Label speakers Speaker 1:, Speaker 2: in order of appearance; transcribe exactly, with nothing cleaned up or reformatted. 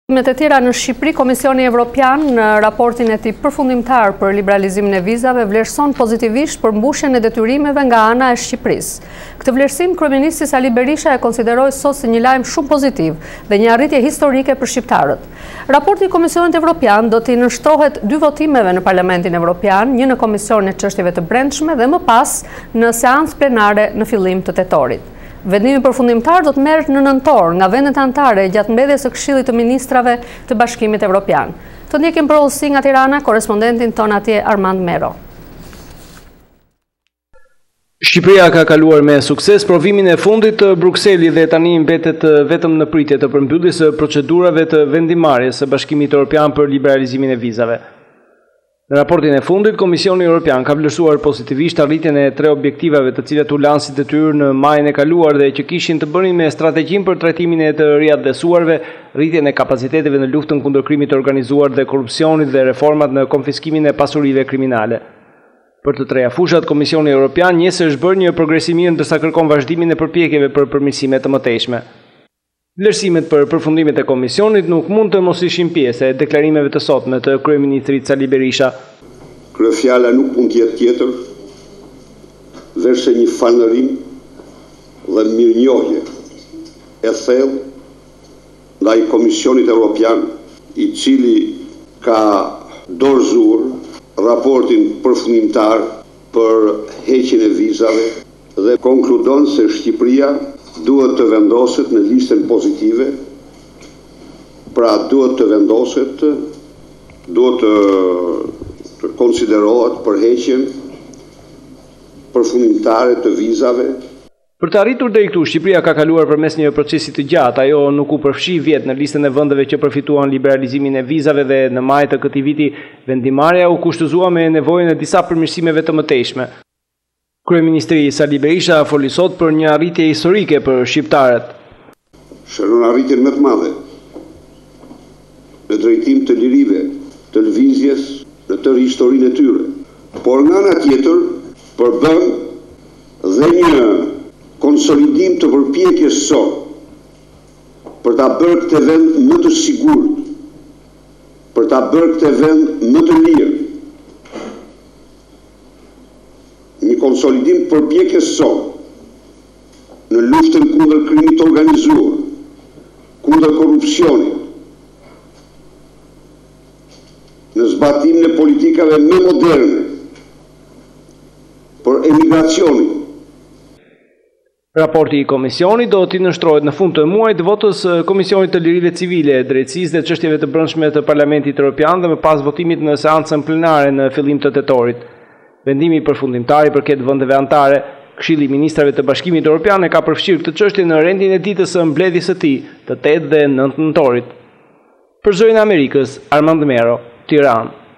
Speaker 1: Me të tjera në Shqipëri, Komisioni Evropian në raportin e tij përfundimtar për liberalizimin e vizave vlerëson pozitivisht për mbushjen e detyrimeve nga ana e Shqipërisë. Këtë vlerësim kryeministri Sali Berisha e konsideroi sot si një lajm shumë pozitiv dhe një arritje historike për shqiptarët. Raporti i Komisionit Evropian do t'i nënshtrohet dy votimeve në Parlamentin Evropian, një në Komisionin e Çështjeve të Brendshme dhe më pas në seancë plenare në fillim të tetorit. Vendimi përfundimtar do të merret në nëntor nga vendet anëtare gjatë mbledhjes së Këshillit të Ministrave të Bashkimit Evropian. Të ndjekim përhollësi nga Tirana korespondentin ton atje Armand Mero.
Speaker 2: Shqipëria ka kaluar me sukses provimin e fundit të Brukselit dhe tani mbetet vetëm në pritje të përmbylljes së procedurave të vendimarrjes së Bashkimit Evropian për liberalizimin e vizave. Në raportin e fundit, Komisioni Evropian ka vlerësuar pozitivisht arritjen e tre objektivave të cilat u lanë si detyrë në majin e kaluar dhe që kishin të bënin me strategjinë për trajtimin e të riadhesuarve, rritjen e kapaciteteve në luftën kundër krimit të organizuar dhe korrupsionit dhe reformat në konfiskimin e pasurive kriminale. Për të treja fushat, Komisioni Evropian njësë është bërë një progresim mirë ndërsa kërkon vazhdimin e përpjekjeve për përmirësime të mëtejshme. Vlerësimet për përfundimet e komisionit nuk mund të mos ishin pjesë e deklarimeve të sotme të kryeministrit Sali Berisha.
Speaker 3: Kryefjala nuk mund të jetë tjetër veçse një falënderim dhe mirënjohje e thellë ndaj Komisionit Evropian, i cili ka dorëzuar raportin përfundimtar për heqjen e vizave dhe konkludon se Shqipëria duhet të vendoset në listën pozitive, pra duhet të vendoset, duhet të, të konsiderohet për heqjen përfundimtare të vizave.
Speaker 2: Për të arritur deri këtu, Shqipëria ka kaluar përmes një procesi të gjatë, ajo nuk u përfshi vjet në listën e vendeve që përfituan liberalizimin e vizave dhe në maj të këtij viti vendimarrja u kushtëzua me nevojën e disa përmirësimeve të mëtejshme. Kryeministri Sali Berisha foli sot për një arritje historike për shqiptarët.
Speaker 3: Shënon arritjen më të madhe në drejtim të lirive, të lëvizjes në tërë historinë e tyre. Por nga ana tjetër përbën dhe një konsolidim të përpjekjes sot për ta bërë këtë vend më të sigurt, për ta bërë këtë vend më të lirë. Një konsolidim përpjekjes sot në luftën kundër krimit të organizuar, kundër korrupsionit, në zbatimin e politikave më moderne për emigracionin.
Speaker 2: Raporti i Komisionit do t'i nënshtrohet në fund të muajit votës Komisionit të Lirive Civile, Drejtësisë dhe Çështjeve të Brendshme të Parlamentit Evropian dhe më pas votimit në seancën plenare në fillim të tetorit. Vendimi përfundimtar i përket vendeve anëtare, Këshilli i Ministrave të Bashkimit Evropian e ka përfshirë këtë çështje në rendin e ditës së mbledhjes së tij të tetë dhe nëntë nëntorit. Për Zërin e Amerikës, Armand Mero, Tiranë.